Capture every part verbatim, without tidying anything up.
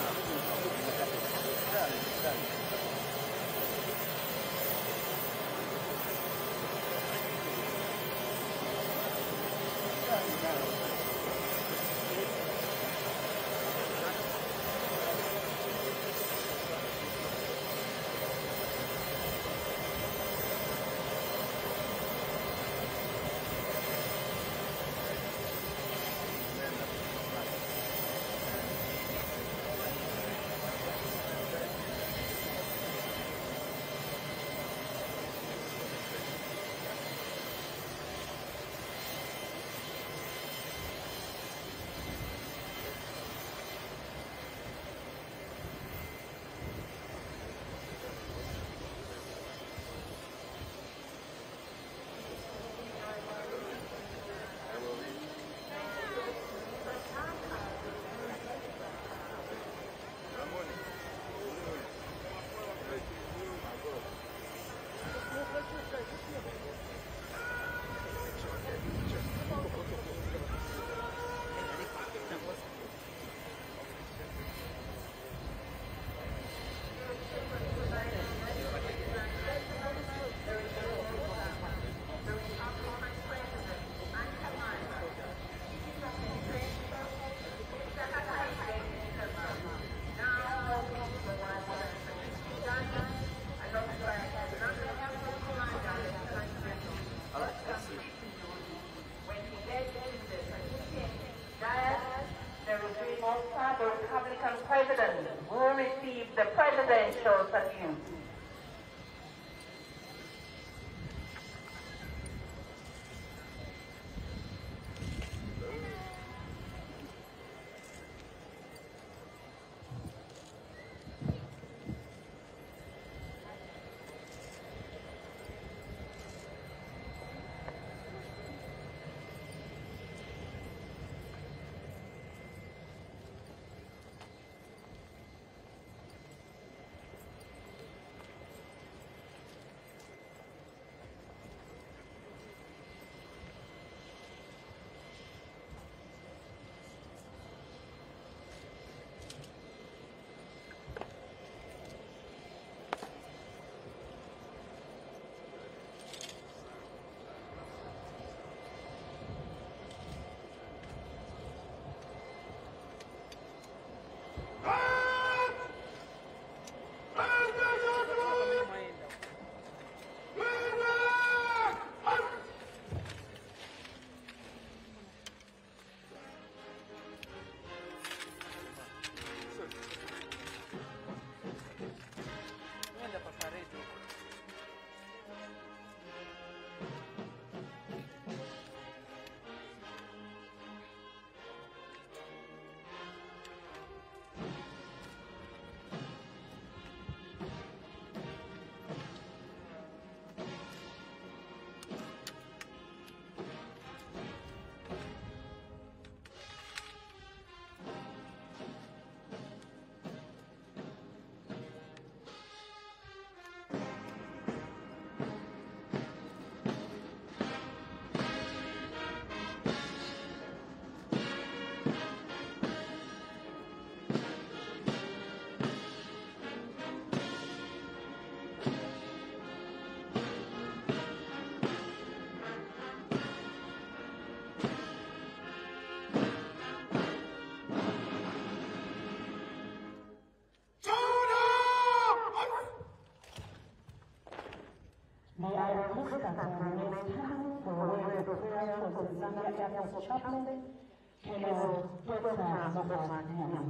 President will receive the presidential salute. May I request that the next time for where the prayer for the Zambia Air Force chaplain, Colonel Doctor Mwaanga.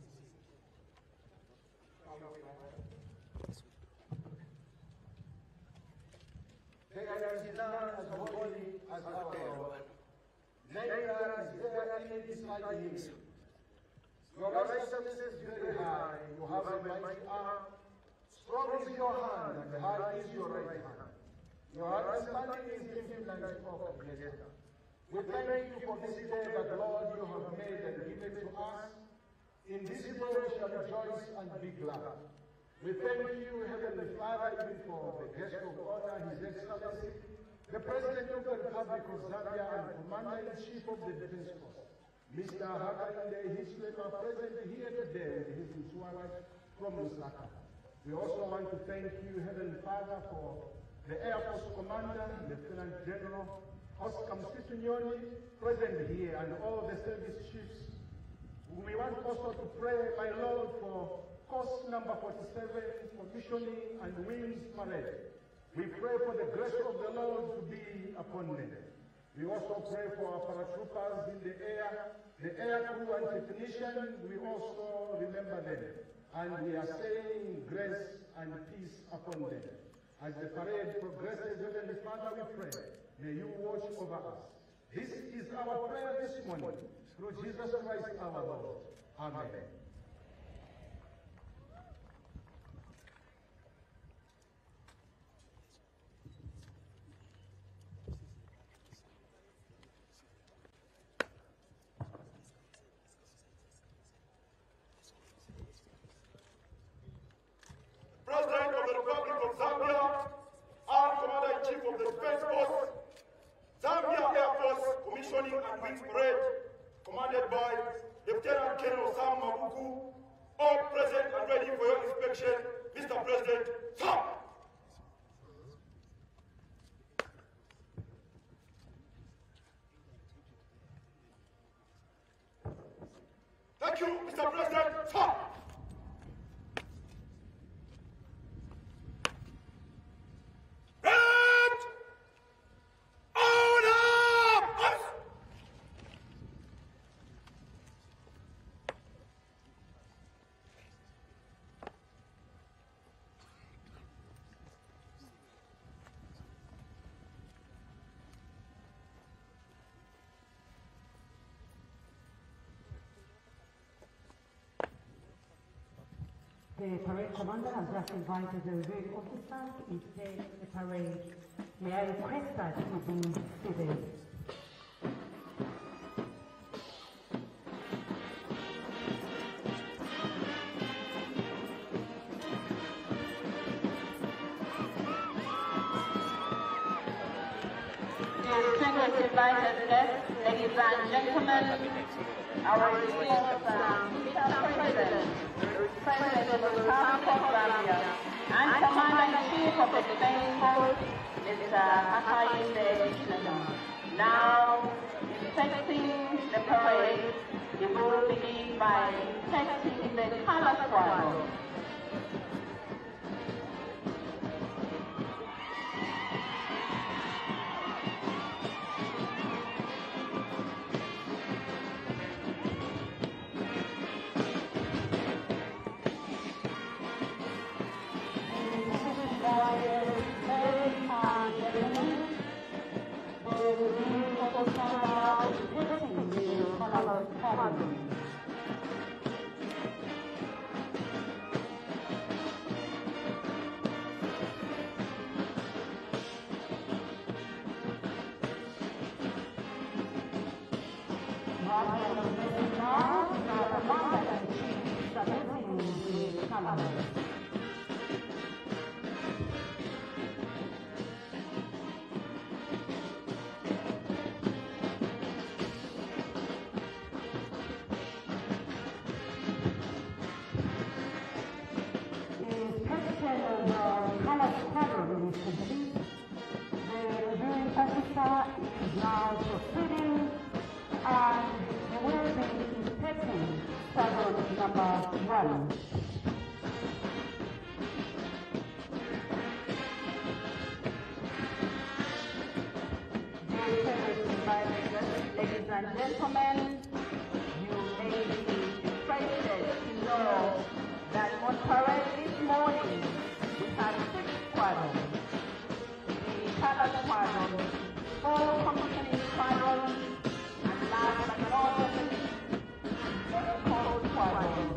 There is none as holy as our God. Neither is there any beside him. Your righteousness is very high. You have a mighty arm. Strong is your hand, and high is your right hand. Your understanding is infinite of pleasure. We thank you for this day that, Lord, you have made and given to us. In this day we shall rejoice and be glad. We thank you, Heavenly Father, even for the guest of honor, His Excellency, the President of the Republic of Zambia and Commander-in-Chief of the Defense Force, Mister Hakainde Hislema, present here today with his Mwaanga from Lusaka. We also want to thank you, Heavenly Father, for the Air Force Commander, Lieutenant General Oscar Msitunyoni, present here, and all the service chiefs. We want also to pray, my Lord, for course number forty-seven, commissioning and wings parade. We pray for the grace of the Lord to be upon them. We also pray for our paratroopers in the air, the air crew and technicians. We also remember them. And we are saying grace and peace upon them. As the parade progresses, Heavenly Father, we pray, may you watch over us. This is our prayer this morning, through Jesus Christ our Lord. Amen. President of the Republic of Zambia and Commander-in-Chief of the Defense Force, Zambia Air Force Commissioning and Wings Parade, commanded by Lieutenant General Sam Mabuku, all present and ready for your inspection, Mister President, sir. Thank you, Mister President, sir. The parade commander has just invited the reviewing officer to inspect the parade. May I request that you be seated. Distinguished invited guests, ladies and gentlemen, our esteemed um, Mister President, President of the Republic of Zambia, and Commander-in-Chief of the Defense Force, Mister Hakainde Hislema. Now, inspecting the parade, we will begin by inspecting the color squadron. Ladies and gentlemen, you may be excited to know that on parade this morning we have six squadrons. The color squadron, four commissioning squadrons, and last but not least, the code squadron.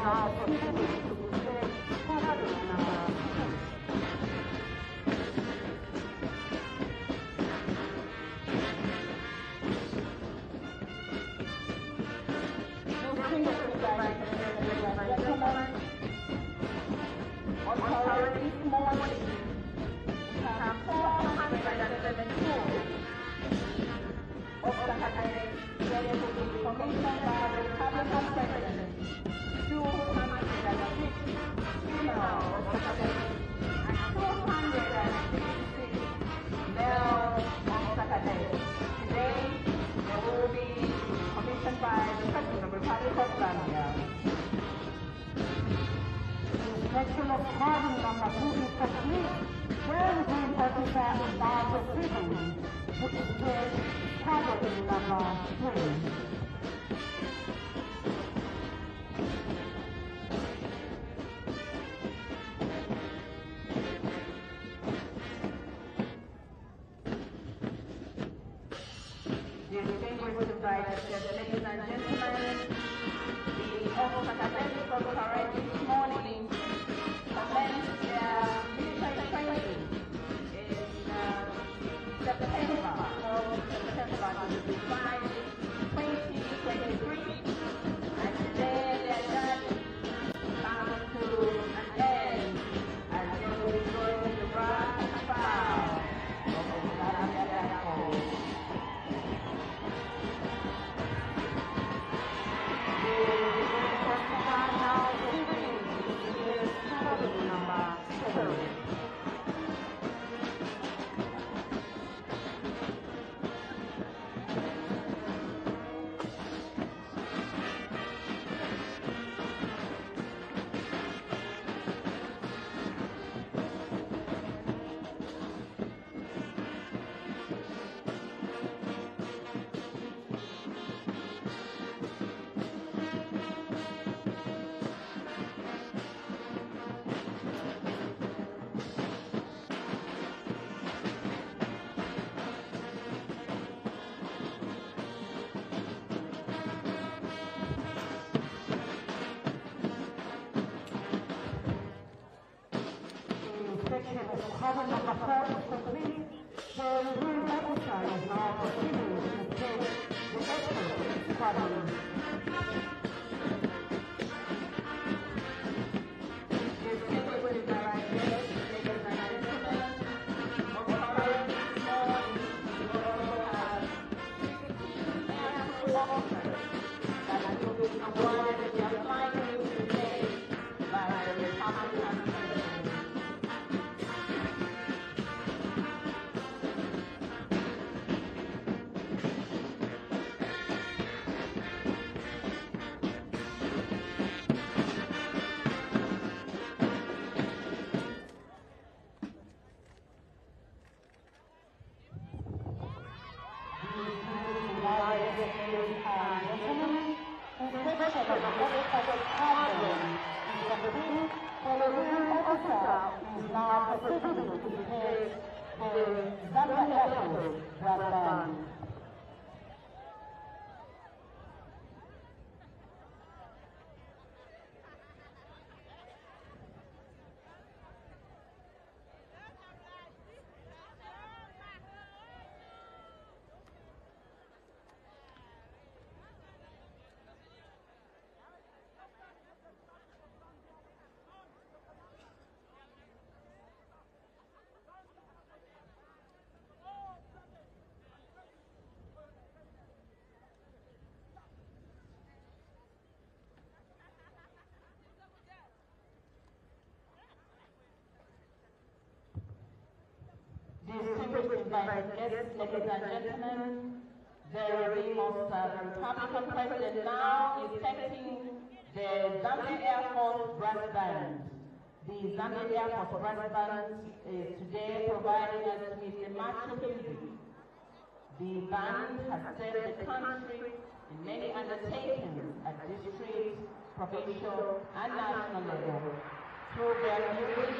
now proceeding to present category number two. Distinguished guests, ladies and gentlemen, on parade this morning, we have four hundred seventy-two of Secretaries ready to be commissioned by the Republican President, two hundred six female of Secretaries, and two hundred sixty-six male of Secretaries. Today, they will be commissioned by the President of the Republic of Zambia. Inspection of carbon number two is complete. Where is the officer is now proceeding to inspect category number three. Distinguished invited guests, ladies and gentlemen, the officers of parade this morning commenced their military training in uh, September, fourth September twenty-five, twenty twenty-three, and today their journey comes to an end as they will be going to brass and bow of the Zambia Airport. Carbon number four is complete. The review officer is now proceeding to take the exit carbon. Distinguished directors, ladies and gentlemen, on parade this morning, we also have sixteen air officers that will be awarded their flying today by the Republican President. Distinguished invited guests, ladies and gentlemen, the ring of the Republican President now is taking the Zambia Air Force brass band. The Zambia Air Force brass band is today providing us with the marching music. The band has served the country in many undertakings at district, provincial, and national level through their music.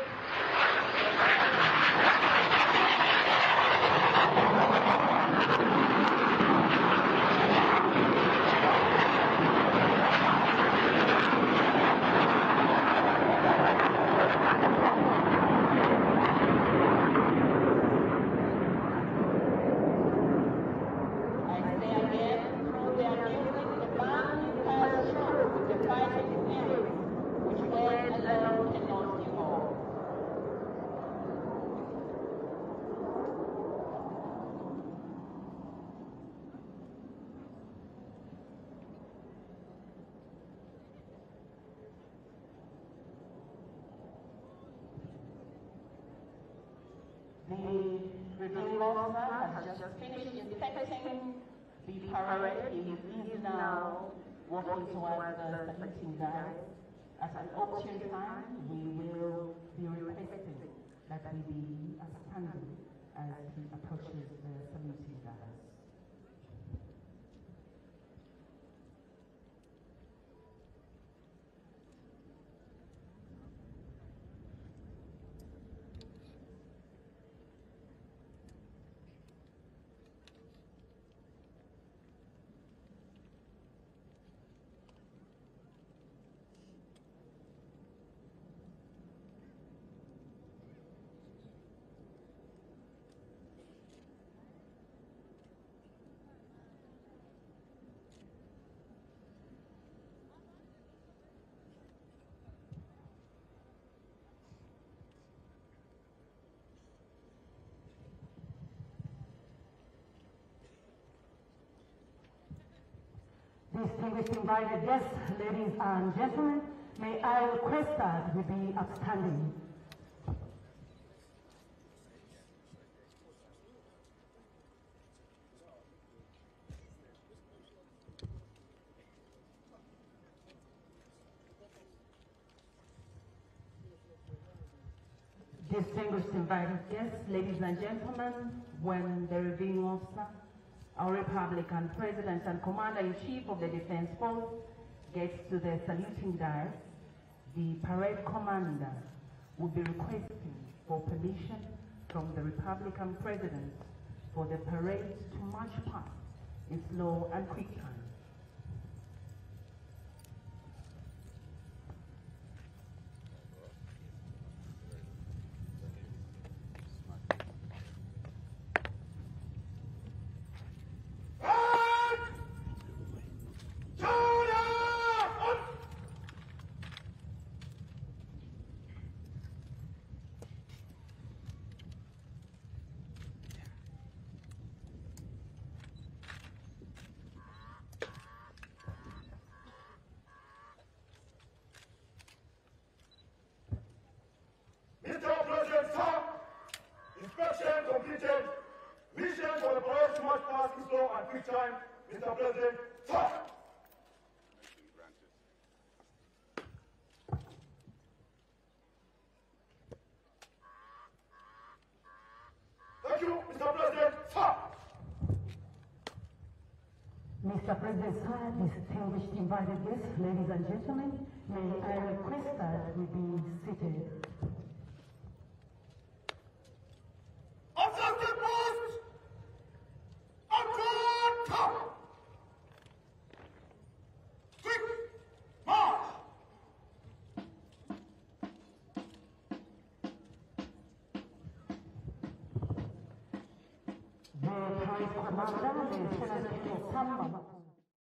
The reviewing officer has just finished inspecting the parade. He is now walking towards the saluting guard. At an opportune time, we will be requesting that we be standing as he approaches the saluting guard. Distinguished invited guests, ladies and gentlemen, may I request that we be upstanding. Distinguished invited guests, ladies and gentlemen, when the reviewing officer, our Republican President and Commander-in-Chief of the Defense Force gets to the saluting dais, the parade commander will be requesting for permission from the Republican President for the parade to march past in slow and quick time. Completed. Mission for the parade to march past in slow and quick time, Mister President, sir. Thank you, Mister President, sir. Mister President, sir, distinguished invited guests, ladies and gentlemen, may I request that we be seated. The parade commander, Lieutenant Colonel Samba.